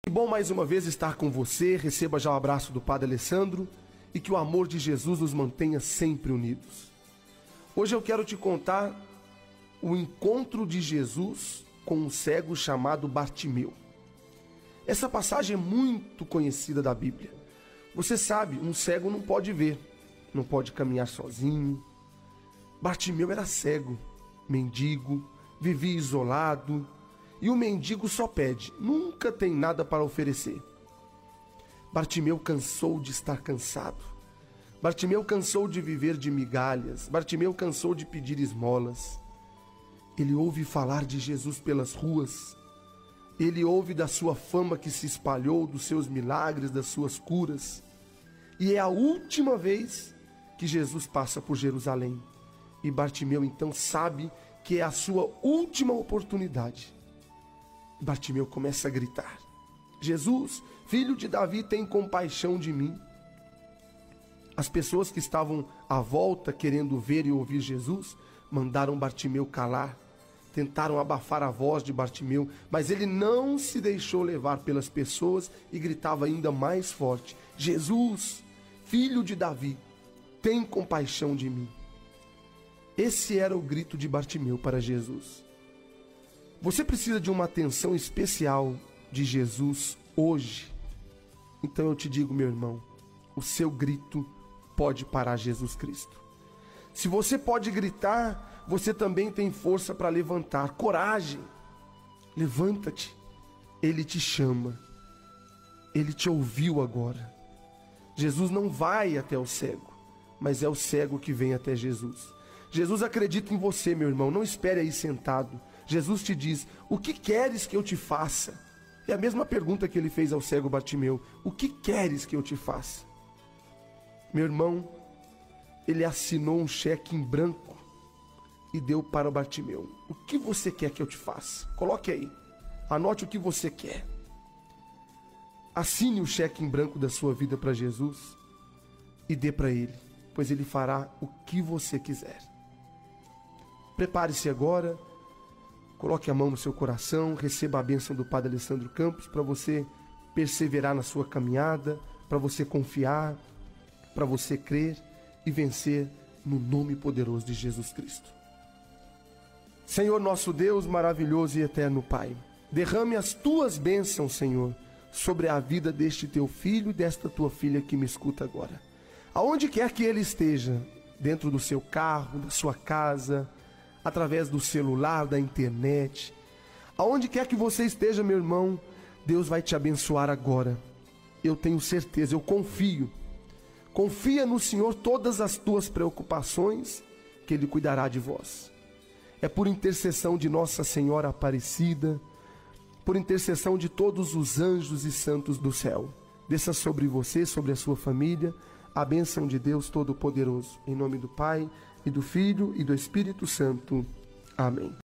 Que bom mais uma vez estar com você. Receba já o abraço do Padre Alessandro e que o amor de Jesus nos mantenha sempre unidos. Hoje eu quero te contar o encontro de Jesus com um cego chamado Bartimeu. Essa passagem é muito conhecida da Bíblia. Você sabe, um cego não pode ver, não pode caminhar sozinho. Bartimeu era cego, mendigo, vivia isolado. E o mendigo só pede, nunca tem nada para oferecer. Bartimeu cansou de estar cansado. Bartimeu cansou de viver de migalhas. Bartimeu cansou de pedir esmolas. Ele ouve falar de Jesus pelas ruas. Ele ouve da sua fama que se espalhou, dos seus milagres, das suas curas. E é a última vez que Jesus passa por Jerusalém. E Bartimeu então sabe que é a sua última oportunidade. Bartimeu começa a gritar: Jesus, filho de Davi, tem compaixão de mim. As pessoas que estavam à volta querendo ver e ouvir Jesus mandaram Bartimeu calar, tentaram abafar a voz de Bartimeu, mas ele não se deixou levar pelas pessoas e gritava ainda mais forte: Jesus, filho de Davi, tem compaixão de mim. Esse era o grito de Bartimeu para Jesus. Você precisa de uma atenção especial de Jesus hoje. Então eu te digo, meu irmão, o seu grito pode parar Jesus Cristo. Se você pode gritar, você também tem força para levantar. Coragem, levanta-te. Ele te chama. Ele te ouviu agora. Jesus não vai até o cego, mas é o cego que vem até Jesus. Jesus acredita em você, meu irmão, não espere aí sentado. Jesus te diz: o que queres que eu te faça? É a mesma pergunta que ele fez ao cego Bartimeu: o que queres que eu te faça? Meu irmão, ele assinou um cheque em branco e deu para o Bartimeu. O que você quer que eu te faça? Coloque aí, anote o que você quer. Assine o cheque em branco da sua vida para Jesus e dê para ele, pois ele fará o que você quiser. Prepare-se agora. Coloque a mão no seu coração, receba a bênção do Padre Alessandro Campos para você perseverar na sua caminhada, para você confiar, para você crer e vencer no nome poderoso de Jesus Cristo. Senhor nosso Deus maravilhoso e eterno Pai, derrame as tuas bênçãos, Senhor, sobre a vida deste teu filho e desta tua filha que me escuta agora. Aonde quer que ele esteja, dentro do seu carro, da sua casa, através do celular, da internet, aonde quer que você esteja, meu irmão, Deus vai te abençoar agora. Eu tenho certeza, eu confio. Confia no Senhor todas as tuas preocupações, que Ele cuidará de vós. É por intercessão de Nossa Senhora Aparecida, por intercessão de todos os anjos e santos do céu. Desça sobre você, sobre a sua família, a bênção de Deus Todo-Poderoso. Em nome do Pai, e do Filho, e do Espírito Santo. Amém.